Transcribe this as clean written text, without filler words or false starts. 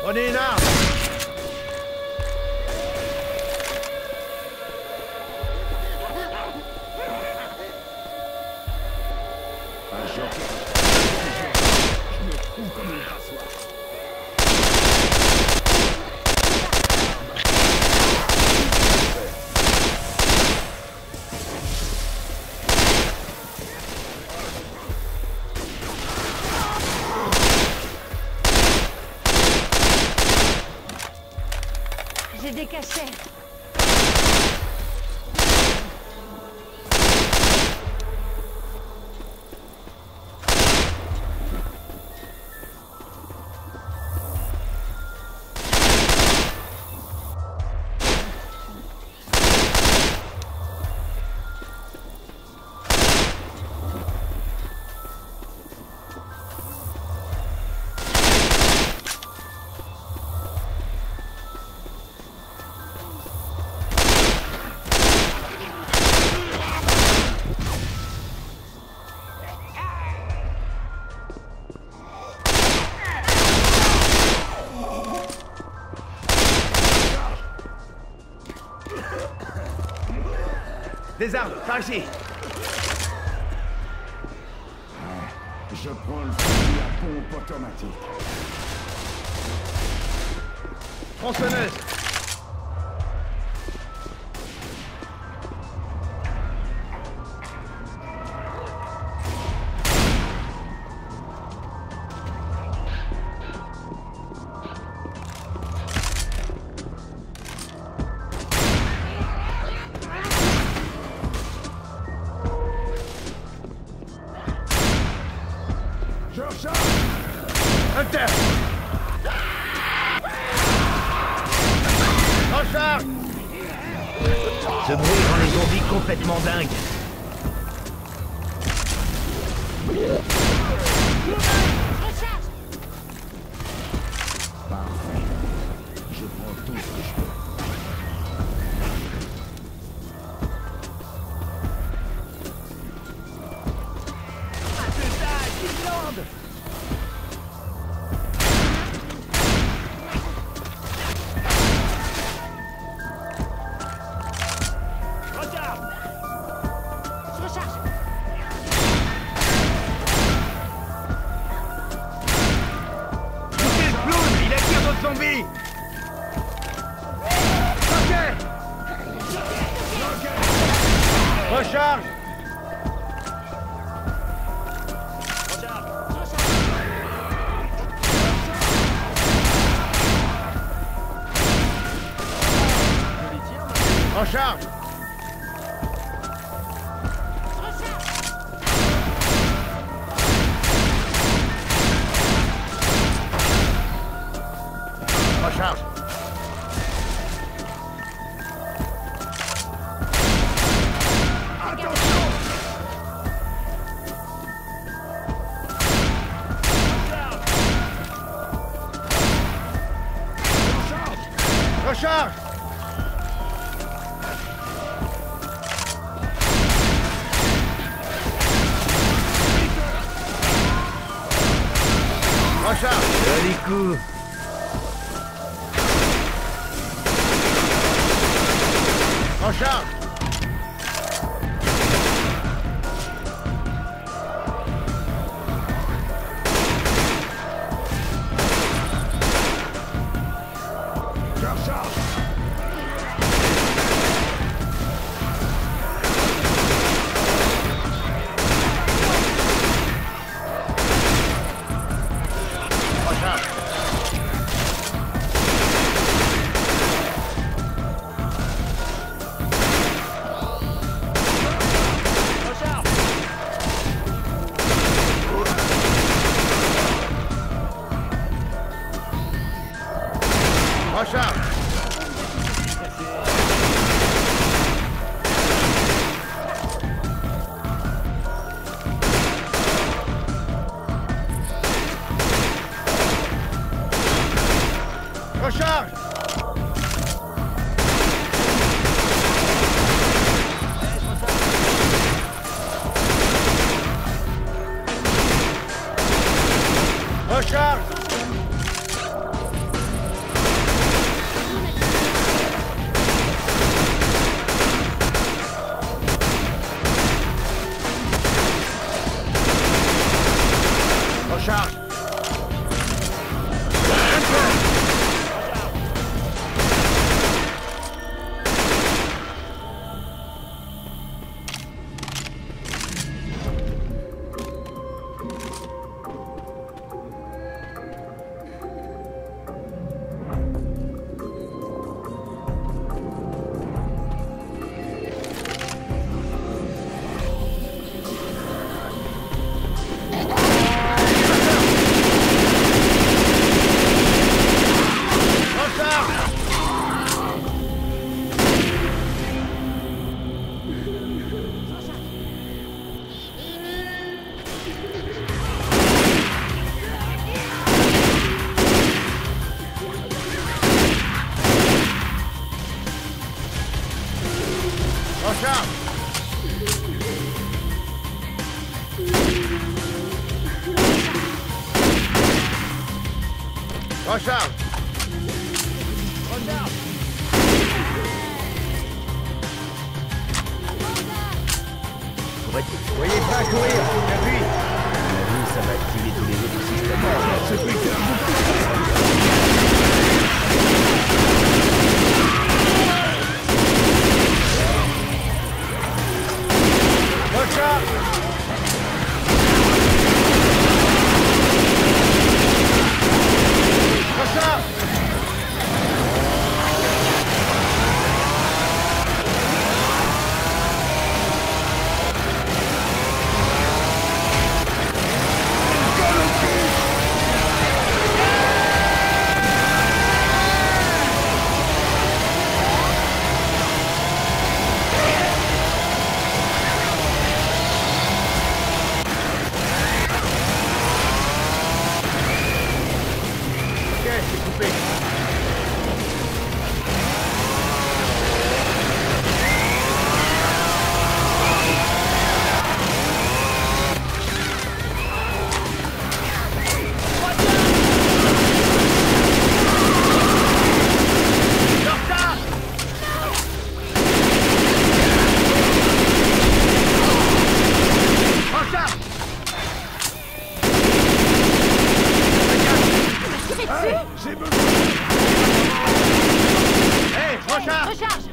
Prenez une arme. Je me trouve comme une passoire. J'ai des cachets. Des armes, par ici. Je prends le fusil à pompe automatique. Tronçonneuse. Je recharge. Hunter. Recharge. Ce bruit rend les zombies complètement dingues. Recharge. Parfait. Je prends tout ce que je peux. Je recharge. Poussez le clown, il attire d'autres zombies. Ok. Recharge. Recharge. Recharge. Recharge. Recharge. Joli coup. Recharge. Je recharge. Recharge. Recharge. Recharge. Voyez pas à courir. J'appuie. À mon avis, ça va activer tous les autres systèmes. Recharge. Recharge. Ok, c'est coupé. J'ai besoin. Hey, recharge. Recharge.